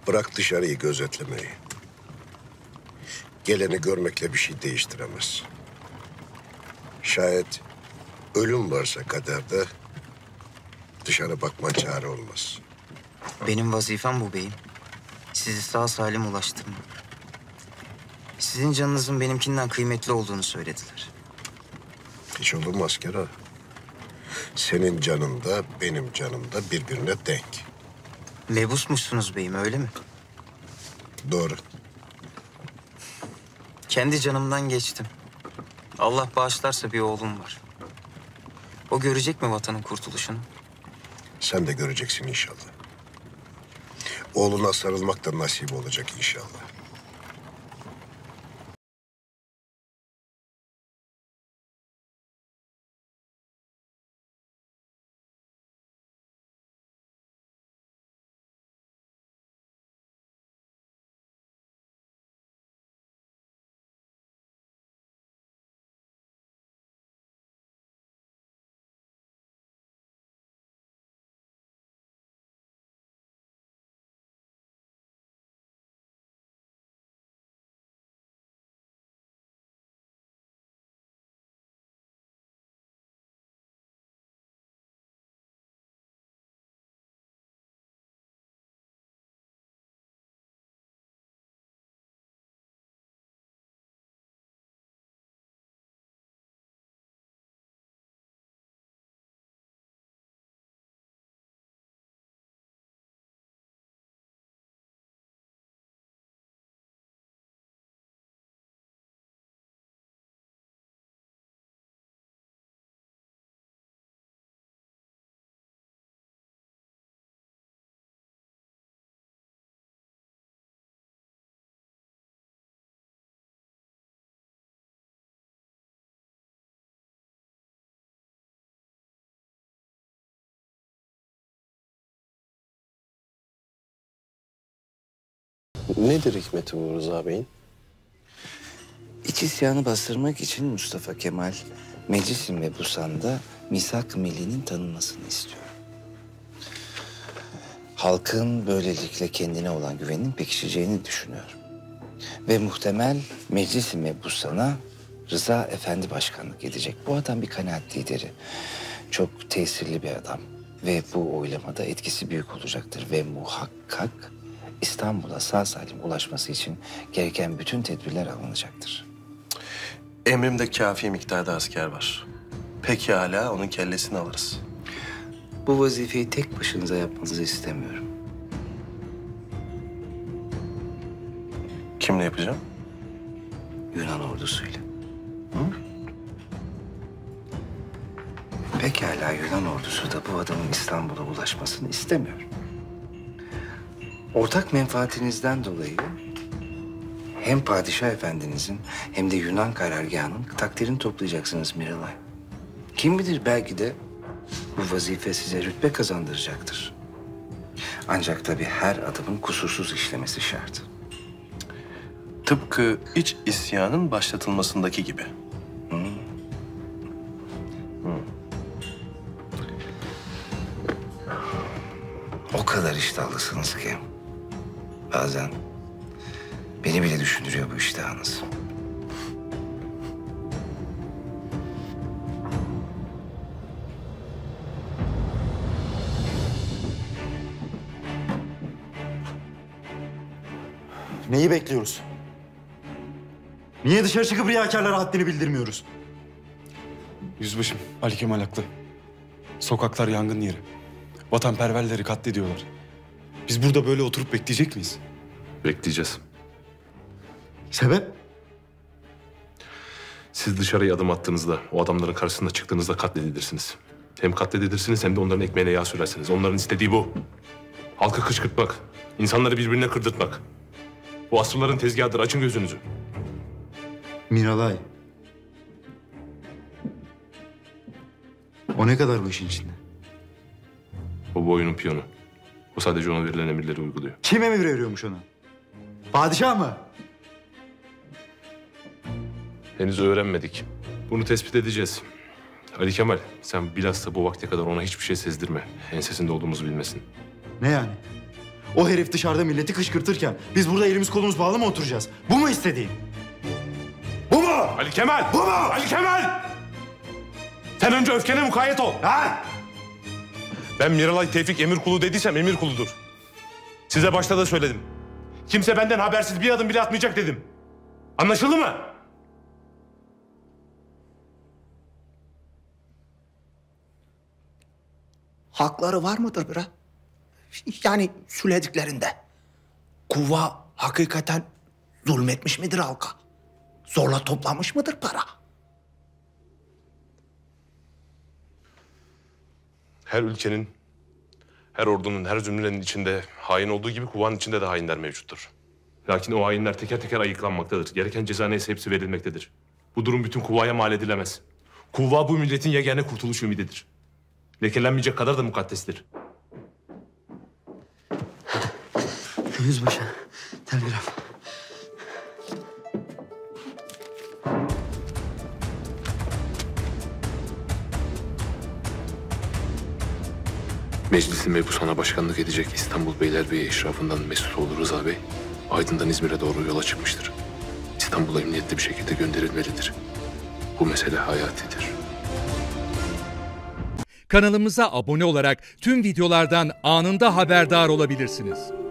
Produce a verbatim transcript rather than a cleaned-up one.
Bırak dışarıyı gözetlemeyi. Geleni görmekle bir şey değiştiremez. Şayet ölüm varsa kaderde dışarı bakma çare olmaz. Benim vazifem bu beyim. Sizi sağ salim ulaştırma. Sizin canınızın benimkinden kıymetli olduğunu söylediler. Hiç olur mu asker ağa? Senin canın da benim canım da birbirine denk. Mebusmuşsunuz beyim, öyle mi? Doğru. Kendi canımdan geçtim. Allah bağışlarsa bir oğlum var. O görecek mi vatanın kurtuluşunu? Sen de göreceksin inşallah. Oğluna sarılmak da nasip olacak inşallah. Nedir hikmeti bu Rıza Bey'in? İç isyanı bastırmak için Mustafa Kemal, Meclis-i Mebusan'da misak-ı millinin tanınmasını istiyor. Halkın böylelikle kendine olan güveninin pekişeceğini düşünüyor. Ve muhtemel Meclis-i Mebusan'a Rıza Efendi başkanlık edecek. Bu adam bir kanaat lideri. Çok tesirli bir adam. Ve bu oylamada etkisi büyük olacaktır. Ve muhakkak İstanbul'a sağ salim ulaşması için gereken bütün tedbirler alınacaktır. Emrimde kafi miktarda asker var. Pekala onun kellesini alırız. Bu vazifeyi tek başınıza yapmanızı istemiyorum. Kimle yapacağım? Yunan ordusuyla. Hı? Pekala Yunan ordusu da bu adamın İstanbul'a ulaşmasını istemiyor. Ortak menfaatinizden dolayı hem padişah efendinizin hem de Yunan karargahının takdirini toplayacaksınız Miralay. Kim bilir belki de bu vazife size rütbe kazandıracaktır. Ancak tabii her adımın kusursuz işlemesi şart. Tıpkı iç isyanın başlatılmasındaki gibi. Hı. Hı. O kadar iştahlısınız ki bazen beni bile düşündürüyor bu iştahınız. Neyi bekliyoruz? Niye dışarı çıkıp riyakarlara haddini bildirmiyoruz? Yüzbaşım, Ali Kemal haklı. Sokaklar yangın yeri. Vatanperverleri katlediyorlar. Biz burada böyle oturup bekleyecek miyiz? Bekleyeceğiz. Sebep? Siz dışarıya adım attığınızda, o adamların karşısına çıktığınızda katledilirsiniz. Hem katledilirsiniz hem de onların ekmeğine yağ sürersiniz. Onların istediği bu. Halkı kışkırtmak, insanları birbirine kırdırtmak. Bu asırların tezgahıdır. Açın gözünüzü. Miralay. O ne kadar bu işin içinde? O bu oyunun piyonu. O sadece ona verilen emirleri uyguluyor. Kim emir veriyormuş ona? Padişah mı? Henüz öğrenmedik. Bunu tespit edeceğiz. Ali Kemal, sen bilhassa bu vakte kadar ona hiçbir şey sezdirme. Ensesinde olduğumuzu bilmesin. Ne yani? O herif dışarıda milleti kışkırtırken biz burada elimiz kolumuz bağlı mı oturacağız? Bu mu istediğin? Bu mu? Ali Kemal! Bu mu? Ali Kemal! Sen önce öfkene mukayyet ol. Ha? Ben Miralay Tevfik emir kulu dediysem emir kuludur. Size başta da söyledim. Kimse benden habersiz bir adım bile atmayacak dedim. Anlaşıldı mı? Hakları var mıdır bre? Yani söylediklerinde. Kuva hakikaten zulmetmiş midir halka? Zorla toplamış mıdır para? Her ülkenin, her ordunun, her zümrenin içinde hain olduğu gibi kuvanın içinde de hainler mevcuttur. Lakin o hainler teker teker ayıklanmaktadır. Gereken ceza neyse hepsi verilmektedir. Bu durum bütün kuvvaya mal edilemez. Kuvva bu milletin yegane kurtuluş ümididir. Lekelenmeyecek kadar da mukaddestir. Yüzbaşı, telgraf. Meclisi mebusana başkanlık edecek İstanbul Beylerbeyi eşrafından Mesutoğlu Rıza Bey, Aydın'dan İzmir'e doğru yola çıkmıştır. İstanbul'a emniyetli bir şekilde gönderilmelidir. Bu mesele hayatidir. Kanalımıza abone olarak tüm videolardan anında haberdar olabilirsiniz.